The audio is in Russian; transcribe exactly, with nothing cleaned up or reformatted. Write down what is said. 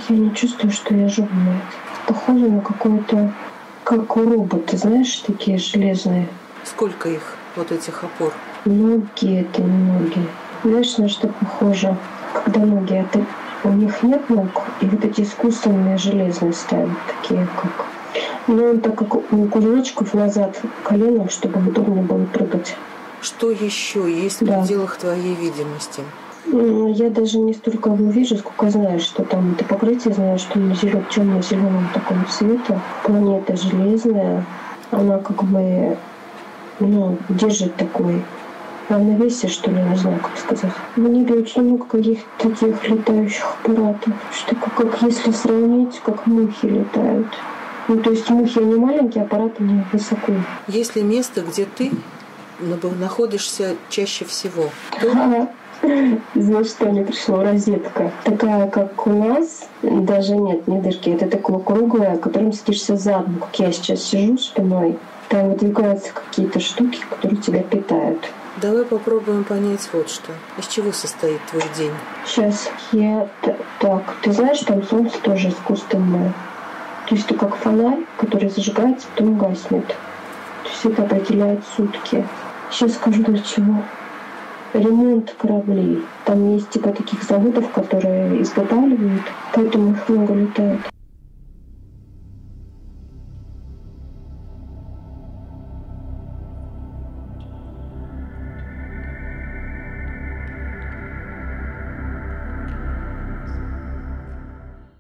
Я не чувствую, что я живая. Похоже на какое-то, как у робота, знаешь, такие железные. Сколько их, вот этих опор? Ноги, это не ноги. Знаешь, на что похоже? Когда ноги, это у них нет ног, и вот эти искусственные железные ставят, такие как... Ну, так как у кузнечиков назад колено, чтобы удобнее было прыгать. Что еще есть в Да. пределах твоей видимости? Я даже не столько его вижу, сколько знаю, что там это покрытие, знаю, что оно зелё- темно-зеленого такого цвета. Планета железная, она как бы, ну, держит такой равновесие, что ли, не знаю, как сказать. В небе очень много каких-то таких летающих аппаратов, что как, как если сравнить, как мухи летают. Ну, то есть мухи, они маленькие, аппараты не высоко. Есть ли место, где ты находишься чаще всего? Ага. Знаешь, что мне пришло? Розетка. Такая, как у нас, даже нет, не дырки. Это такое круглое, которым садишься задом, как я сейчас сижу спиной. Там выдвигаются какие-то штуки, которые тебя питают. Давай попробуем понять вот что. Из чего состоит твой день? Сейчас я... Так, ты знаешь, там солнце тоже искусственное. То есть это как фонарь, который зажигается, потом гаснет. То есть это определяет сутки. Сейчас скажу для чего. Ремонт кораблей. Там есть типа таких заводов, которые изготавливают, поэтому их много летает.